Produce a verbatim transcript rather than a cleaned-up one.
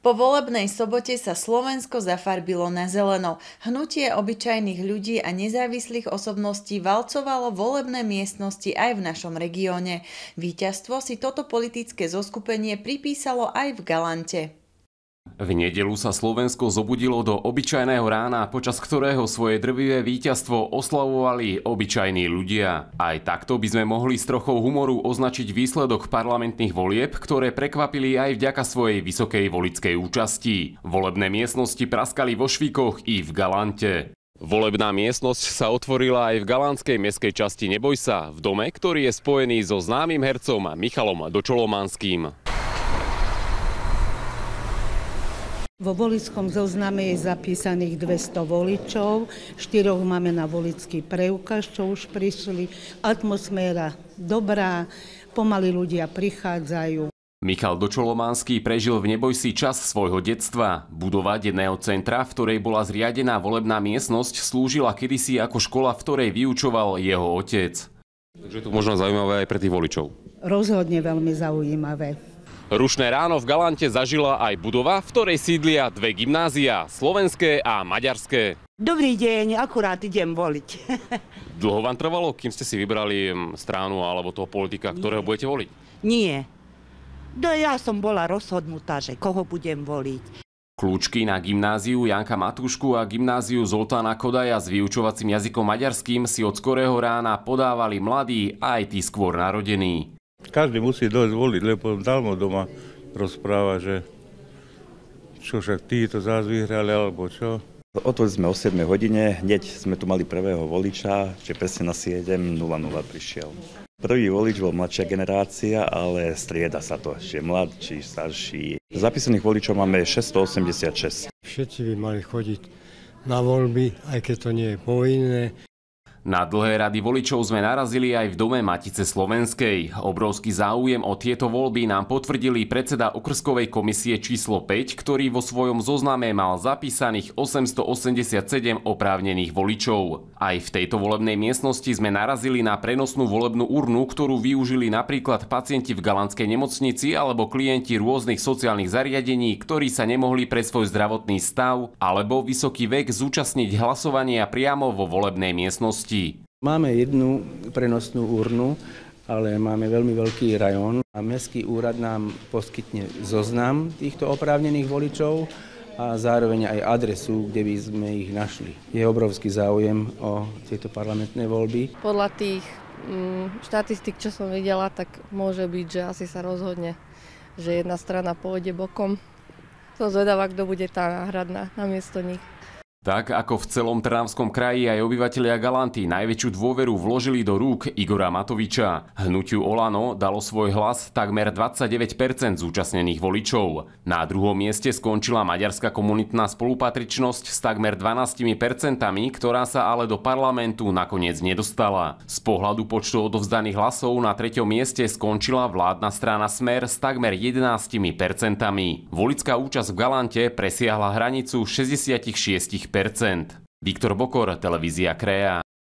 Po volebnej sobote sa Slovensko zafarbilo na zeleno. Hnutie obyčajných ľudí a nezávislých osobností valcovalo volebné miestnosti aj v našom regióne. Víťazstvo si toto politické zoskupenie pripísalo aj v Galante. V nedeľu sa Slovensko zobudilo do obyčajného rána, počas ktorého svoje drvivé víťazstvo oslavovali obyčajní ľudia. Aj takto by sme mohli s trochou humoru označiť výsledok parlamentných volieb, ktoré prekvapili aj vďaka svojej vysokej voličskej účasti. Volebné miestnosti praskali vo Švíkoch i v Galante. Volebná miestnosť sa otvorila aj v galantskej mestskej časti Neboj sa, v dome, ktorý je spojený so známym hercom Michalom Dočolomanským. Vo voličskom zozname je zapísaných dvesto voličov, štyroch máme na voličský preukaz, čo už prišli. Atmosféra dobrá, pomaly ľudia prichádzajú. Michal Dočolomanský prežil v Nebojsi čas svojho detstva. Budova denného centra, v ktorej bola zriadená volebná miestnosť, slúžila kedysi ako škola, v ktorej vyučoval jeho otec. Takže je to možno zaujímavé aj pre tých voličov. Rozhodne veľmi zaujímavé. Rušné ráno v Galante zažila aj budova, v ktorej sídlia dve gymnázia, slovenské a maďarské. Dobrý deň, akurát idem voliť. Dlho vám trvalo, kým ste si vybrali stranu alebo toho politika, ktorého Nie. budete voliť? Nie. No ja som bola rozhodnutá, že koho budem voliť. Kľúčky na gymnáziu Janka Matúšku a gymnáziu Zoltána Kodaja s vyučovacím jazykom maďarským si od skorého rána podávali mladí aj tí skôr narodení. Každý musí dojsť voliť, lebo Dalmo doma rozpráva, že čo však títo zás vyhrali, alebo čo. Otvorili sme o siedmej hodine, hneď sme tu mali prvého voliča, že presne na sedem nula nula prišiel. Prvý volič bol mladšia generácia, ale strieda sa to, či mladší, starší. Zapísaných voličov máme šesťstoosemdesiatšesť. Všetci by mali chodiť na voľby, aj keď to nie je povinné. Na dlhé rady voličov sme narazili aj v dome Matice Slovenskej. Obrovský záujem o tieto voľby nám potvrdili predseda okrskovej komisie číslo päť, ktorý vo svojom zozname mal zapísaných osemstoosemdesiatsedem oprávnených voličov. Aj v tejto volebnej miestnosti sme narazili na prenosnú volebnú urnu, ktorú využili napríklad pacienti v galantskej nemocnici alebo klienti rôznych sociálnych zariadení, ktorí sa nemohli pre svoj zdravotný stav alebo vysoký vek zúčastniť hlasovania priamo vo volebnej miestnosti. Máme jednu prenosnú urnu, ale máme veľmi veľký rajón a mestský úrad nám poskytne zoznam týchto oprávnených voličov a zároveň aj adresu, kde by sme ich našli. Je obrovský záujem o tieto parlamentné voľby. Podľa tých mm, štatistík, čo som videla, tak môže byť, že asi sa rozhodne, že jedna strana pôjde bokom. Som zvedavá, kto bude tá náhradná namiesto nich. Tak ako v celom Trnavskom kraji aj obyvatelia Galanty najväčšiu dôveru vložili do rúk Igora Matoviča. Hnutiu Olano dalo svoj hlas takmer dvadsaťdeväť percent zúčastnených voličov. Na druhom mieste skončila maďarská komunitná spolupatričnosť s takmer dvanástimi percentami, ktorá sa ale do parlamentu nakoniec nedostala. Z pohľadu počtu odovzdaných hlasov na treťom mieste skončila vládna strana Smer s takmer jedenástimi percentami. Voličská účasť v Galante presiahla hranicu šesťdesiatšesť percent. Viktor Bokor, televízia Krea.